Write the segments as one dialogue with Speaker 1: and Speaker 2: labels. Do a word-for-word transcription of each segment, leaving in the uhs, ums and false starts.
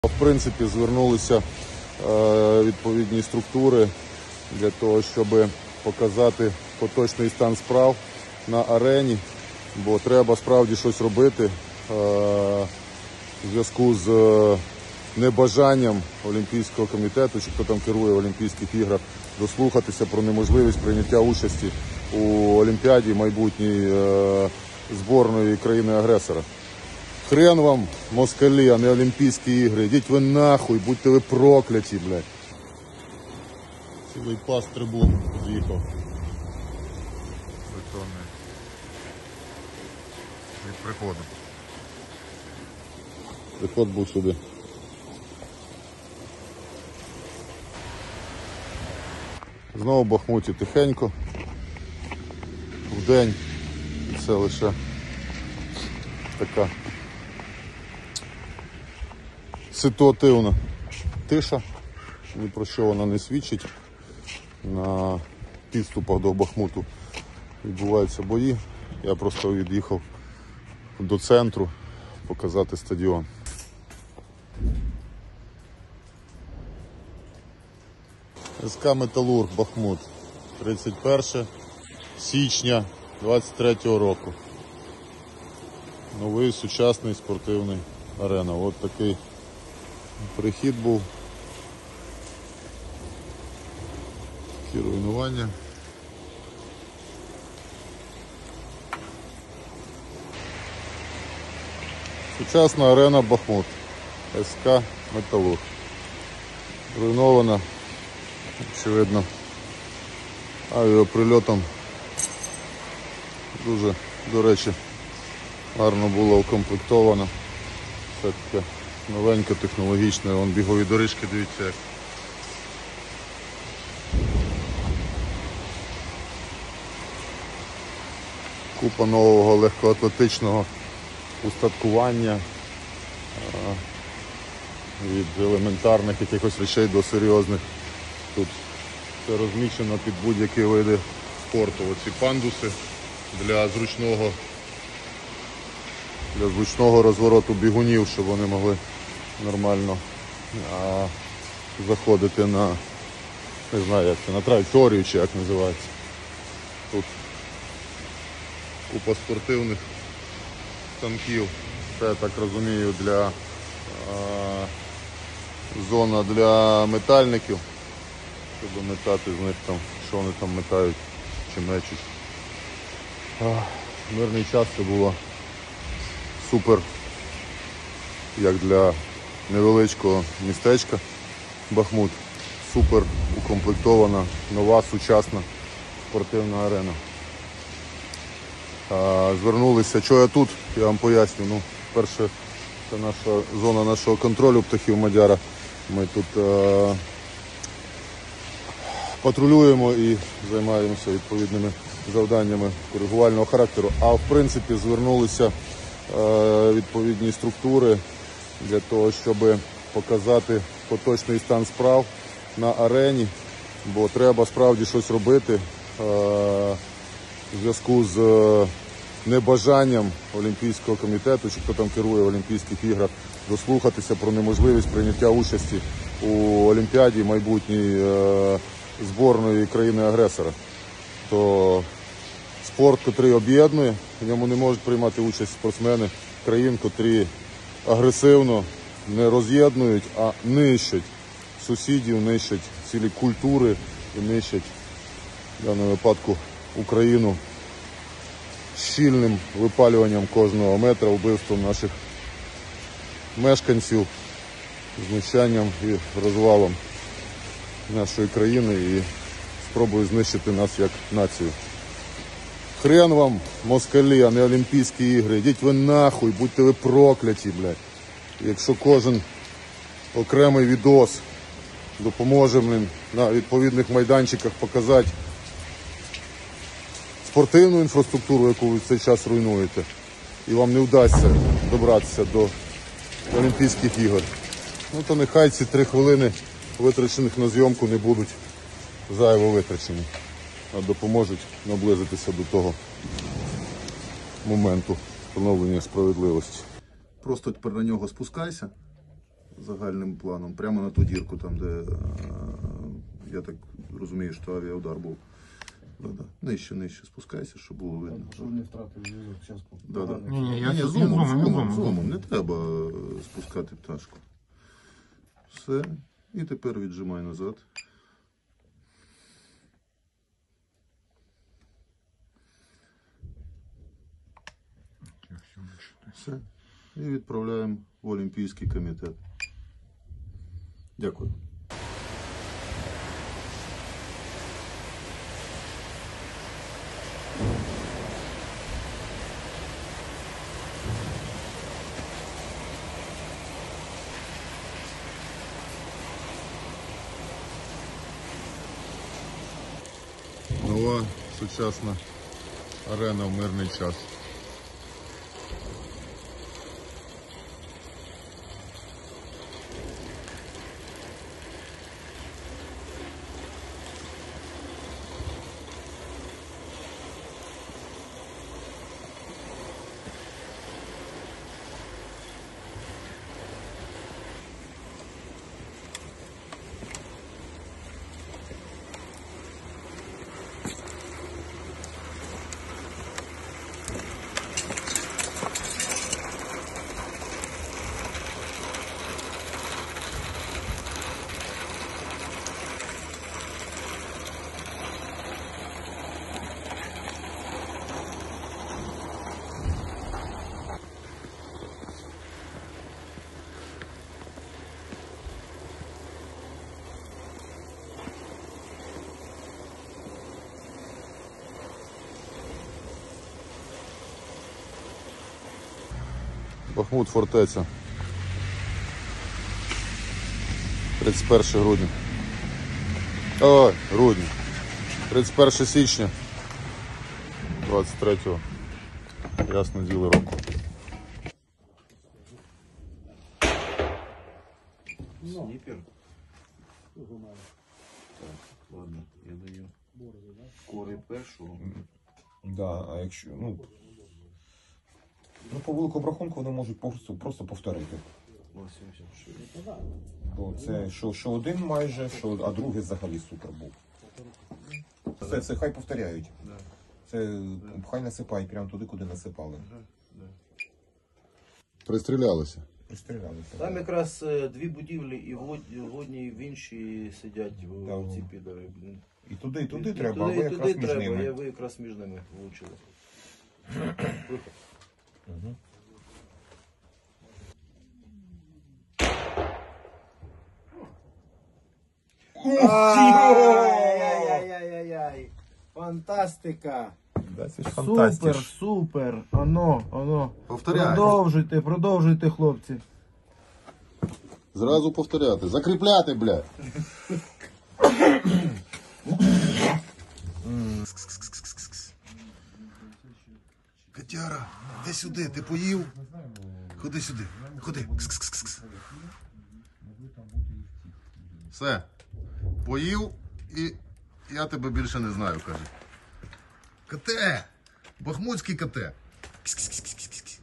Speaker 1: В принципі, звернулися відповідні структури для того, щоб показати поточний стан справ на арені, бо треба справді щось робити в зв'язку з небажанням Олімпійського комітету, чи хто там керує в Олімпійських іграх, дослухатися про неможливість прийняття участі у Олімпіаді майбутньої зборної країни-агресора. Хрен вам, москалі, а не Олімпійські ігри. Йдіть ви нахуй, будьте ви прокляті, блядь. Цілий пас трибун під'їхав. Бетонний. Від приходу. Приход був сюди. Знову в Бахмуті тихенько. Вдень це лише така ситуативна тиша, ні про що вона не свідчить. На підступах до Бахмуту відбуваються бої. Я просто від'їхав до центру показати стадіон. СК Металург Бахмут, тридцять перше січня двадцять третього року. Новий сучасний спортивний арена. От такий прихід був. Такі руйнування. Сучасна арена Бахмут. СК Металург. Руйнована, очевидно, авіаприльотом. Дуже, до речі, гарно було укомплектовано. Це таке новеньке, технологічне. Вон бігові доріжки, дивіться як. Купа нового легкоатлетичного устаткування. Від елементарних якихось речей до серйозних. Тут все розміщено під будь-які види спорту. Оці пандуси для зручного, для зручного розвороту бігунів, щоб вони могли нормально а, заходити на, не знаю як це, на траєкторію чи як називається. Тут купа спортивних станків. Це, я так розумію, для а, зона для метальників, щоб метати з них там, що вони там метають чи мечуть. А, мирний час це було супер, як для невеличкого містечка Бахмут. Супер укомплектована, нова, сучасна спортивна арена. А, звернулися, що я тут, я вам поясню. Ну, перше, це наша зона нашого контролю птахів Мадяра. Ми тут е, патрулюємо і займаємося відповідними завданнями коригувального характеру. А в принципі звернулися е, відповідні структури для того, щоб показати поточний стан справ на арені, бо треба справді щось робити е, в зв'язку з небажанням Олімпійського комітету, чи хто там керує в Олімпійських іграх, дослухатися про неможливість прийняття участі у Олімпіаді майбутньої е, зборної країни-агресора. То спорт, котрий об'єднує, в ньому не можуть приймати участь спортсмени країн, котрі агресивно не роз'єднують, а нищать сусідів, нищать цілі культури і нищать в даному випадку Україну щільним випалюванням кожного метра, вбивством наших мешканців, знищанням і розвалом нашої країни і спробою знищити нас як націю. Хрен вам, москалі, а не Олімпійські ігри. Йдіть ви нахуй, будьте ви прокляті, блядь. Якщо кожен окремий відос допоможе блин, на відповідних майданчиках показати спортивну інфраструктуру, яку ви в цей час руйнуєте, і вам не вдасться добратися до Олімпійських ігор, ну то нехай ці три хвилини витрачених на зйомку не будуть зайво витрачені, а допоможуть наблизитися до того моменту встановлення справедливості. Просто тепер на нього спускайся, загальним планом, прямо на ту дірку, там, де, е, я так розумію, що авіаудар був. Да-да. Нижче, нижче спускайся, щоб було видно.
Speaker 2: Щоб не втратив зв'язок, зараз
Speaker 1: Да-да.
Speaker 3: Ні, ні, я
Speaker 1: Ні,
Speaker 3: я
Speaker 1: зумом,
Speaker 3: зумом,
Speaker 1: зумом,
Speaker 3: зумом.
Speaker 1: зумом. Не треба е, спускати пташку. Все. І тепер віджимай назад. Все. І відправляємо в Олімпійський комітет. Дякую. Нова сучасна арена в мирний час. Бахмут, фортеця. тридцять перше грудня. Ой, грудня. тридцять перше січня двадцять третього. Ясне діло року.
Speaker 2: Сніпер. Так, ладно, я даю кори першого.
Speaker 3: Да, а якщо, ну, ну по великому рахунку вони можуть просто, просто повторити.
Speaker 2: вісімдесят шість.
Speaker 3: Бо це що, що один майже, що, а другий взагалі супер був. Це, це хай повторяють.
Speaker 2: Да.
Speaker 3: Це хай насипають прямо туди, куди насипали.
Speaker 2: Да, да.
Speaker 1: Пристрілялися.
Speaker 3: Пристрілялися.
Speaker 2: Там якраз е, дві будівлі, і в од- в одній, і в іншій сидять в-
Speaker 3: Да.
Speaker 2: ці підари. блін.
Speaker 3: І туди, і туди
Speaker 2: І
Speaker 3: треба, а ви
Speaker 2: туди, і
Speaker 3: якраз
Speaker 2: туди
Speaker 3: між
Speaker 2: треба,
Speaker 3: ними.
Speaker 2: я ви якраз між ними влучили. Виход.
Speaker 3: Угу.
Speaker 2: Ай-яй-яй-яй-яй. Фантастика.
Speaker 3: Да, це ж
Speaker 2: Супер,
Speaker 3: фантастиш.
Speaker 2: супер. Оно, оно.
Speaker 1: Повторяй.
Speaker 2: Продовжуйте, продовжуйте, хлопці.
Speaker 1: Зразу повторяти. Закріпляти, блядь. Котяра, іди сюди, ти поїв? Ходи сюди, ходи. Кс-кс-кс-кс. Все. Поїв і я тебе більше не знаю, каже. Коте! Бахмутський коте. Кс-кс-кс-кс-кс.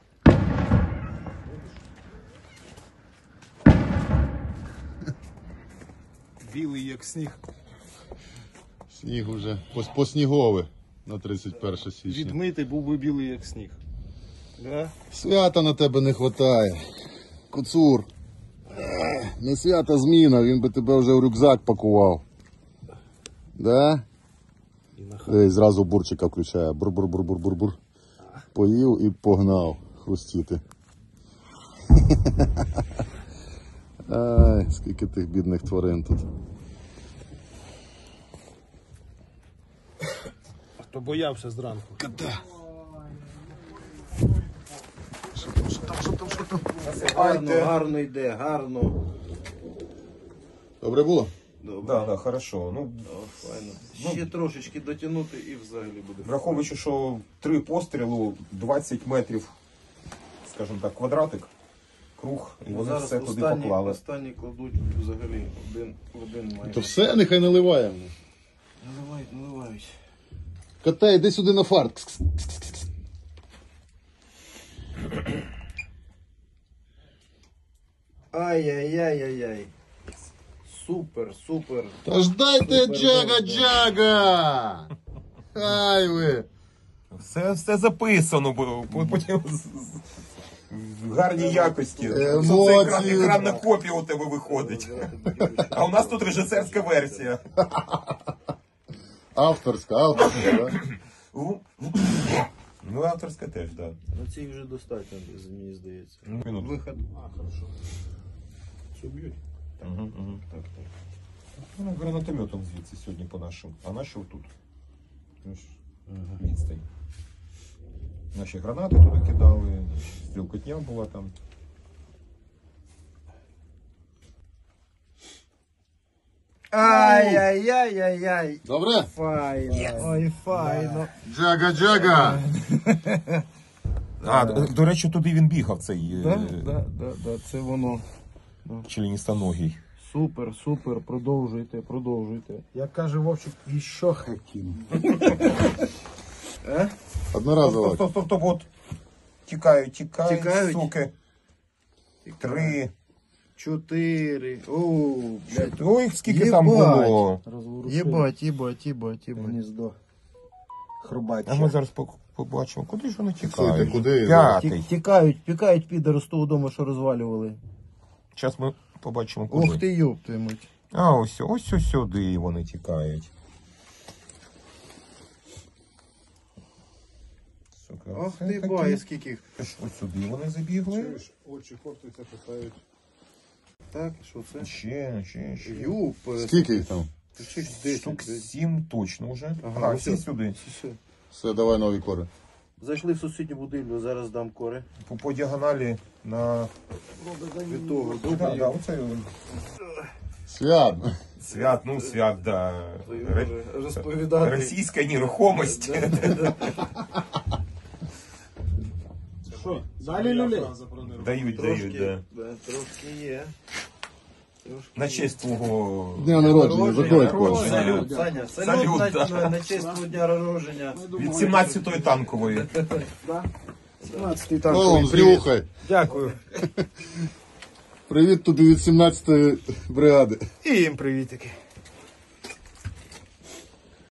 Speaker 4: Білий як сніг.
Speaker 1: Сніг уже поснігове на тридцять перше січня.
Speaker 4: Відмитий був би білий як сніг. Да?
Speaker 1: Свята на тебе не вистачає. Куцур. Ех, не свята зміна, він би тебе вже в рюкзак пакував. Да? Ей, зразу бурчика включає. Бур-бур-бур-бур-бур-бур. Поїв і погнав хрустіти. Ай, скільки тих бідних тварин тут.
Speaker 4: Хто боявся зранку.
Speaker 1: Кота. Що там, що там, що там, що там?
Speaker 2: Гарно, гарно йде, гарно.
Speaker 1: Добре було?
Speaker 2: Добре.
Speaker 3: Да, да, хорошо. Ну,
Speaker 2: О, файно. Ще трошечки дотягнути і взагалі буде.
Speaker 3: враховуючи, що три пострілу, двадцять метрів, скажімо так, квадратик, круг, і вони
Speaker 2: Зараз
Speaker 3: все туди
Speaker 2: останні,
Speaker 3: поклали.
Speaker 2: останні кладуть взагалі один в один має.
Speaker 1: То все, нехай наливаємо.
Speaker 2: Наливають, наливають.
Speaker 1: Кота, йди сюди на фарт.
Speaker 2: Ай-яй-яй-яй-яй. Супер, супер.
Speaker 1: Та ж дайте джага-джага! Ай ви!
Speaker 3: Все, все записано, бо бо потім з- з- в гарній якості.
Speaker 1: Емоції.
Speaker 3: Що це екран, екранна копія у тебе виходить. А у нас тут режисерська версія.
Speaker 1: Авторська, авторська, да?
Speaker 3: Ну, авторська теж, так.
Speaker 2: Ну цих вже достатньо, мені здається.
Speaker 3: Да. Минуту.
Speaker 2: Виход.
Speaker 4: А, хорошо. Все б'ють.
Speaker 3: Угу, угу. Так, так. Ну, гранатометом звідси сьогодні по нашим. А наші отут. Ну ж, відстань. Наші гранати туди кидали, стрілкотня була там.
Speaker 2: Ай-яй-яй-яй-яй.
Speaker 1: Добре?
Speaker 2: Файно. Ой, файно.
Speaker 1: Джага-джага!
Speaker 3: А, до, до речі, туди він бігав, цей
Speaker 2: Да, да, да, да, це воно.
Speaker 3: членістоногий.
Speaker 2: Супер, супер, продовжуйте, продовжуйте.
Speaker 4: Як каже Вовчик, і що хотім.
Speaker 1: Одноразово.
Speaker 3: Тобто, тобто, от тікають, тікають,
Speaker 2: Тікають.
Speaker 3: суки. Три.
Speaker 2: Чотири. Оу, блядь.
Speaker 3: Ой, скільки там
Speaker 2: Єбать.
Speaker 3: було.
Speaker 2: Єбать, єбать, єбать, єбать.
Speaker 4: Гніздо.
Speaker 3: А
Speaker 4: Хрубаче.
Speaker 3: ми зараз по- побачимо, куди ж вони
Speaker 1: Слухайте,
Speaker 3: тікають.
Speaker 1: куди?
Speaker 3: П'ятий.
Speaker 2: Тікають, пікають підери з того дому, що розвалювали.
Speaker 3: Зараз ми побачимо, куди.
Speaker 2: Ох ти ёб твою мать.
Speaker 3: А ось, ось ось сюди вони тікають. Сука,
Speaker 2: Ох
Speaker 3: це
Speaker 2: ти
Speaker 3: такі.
Speaker 2: бай, скільки їх.
Speaker 3: Ось сюди вони забігли.
Speaker 4: Чуєш, очі хортуються, питають.
Speaker 2: Так, що це?
Speaker 3: Ще, ще, ще.
Speaker 2: Юп.
Speaker 1: Скільки їх там?
Speaker 3: Штук сім точно вже.
Speaker 2: Ага,
Speaker 3: Ага,
Speaker 2: ось
Speaker 3: всі
Speaker 2: ось.
Speaker 3: сюди.
Speaker 2: Все.
Speaker 1: Все, давай нові кори.
Speaker 2: Зайшли в сусідню будівлю, зараз дам кори.
Speaker 3: По, по діагоналі на...
Speaker 2: Від того,
Speaker 3: Да,
Speaker 2: добре.
Speaker 3: да, оце
Speaker 1: Свят!
Speaker 3: свят, ну свят, да. Ре-
Speaker 2: Розповідати.
Speaker 3: Російська нерухомість.
Speaker 4: Що? Далі люлей?
Speaker 3: Дають, дають,
Speaker 2: Трошки,
Speaker 3: да.
Speaker 2: да, трошки є. Трошки
Speaker 3: На честь твого...
Speaker 1: Дня народження, заходь кожен.
Speaker 3: Народження.
Speaker 2: Салют, Саня, салют,
Speaker 3: Салют,
Speaker 2: на,
Speaker 3: да.
Speaker 2: на, на честь твого дня народження.
Speaker 3: Від сімнадцятої танкової.
Speaker 4: сімнадцятий
Speaker 1: Колом, зрюхай.
Speaker 4: Дякую.
Speaker 1: Привіт тобі від сімнадцятої бригади.
Speaker 4: І їм привітики.